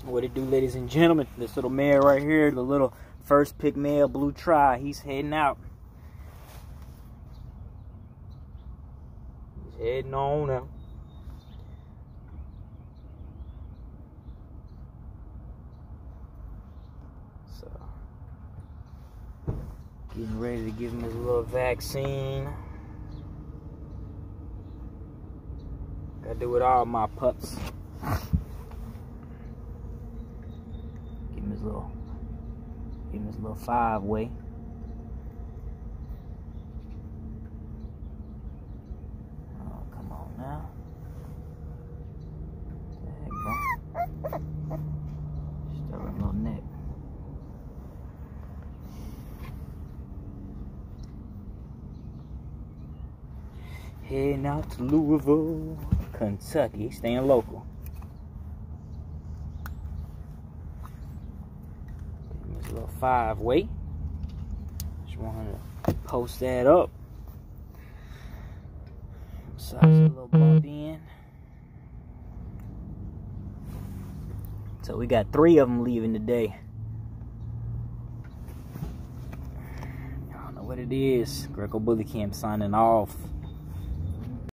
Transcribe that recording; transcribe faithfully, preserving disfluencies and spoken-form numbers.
What it do, ladies and gentlemen? This little mare right here, the little first pick male Blue Tri, he's heading out. He's heading on out. So, getting ready to give him his little vaccine. I do with all my pups. Give him his little, give him his little five way. Oh, come on now. There you go. Stubborn little neck. Heading out to Louisville, Kentucky, staying local. Give me this little five way. Just wanted to post that up. Size a little bump in. So we got three of them leaving today. I don't know what it is. Greco Bully Camp signing off.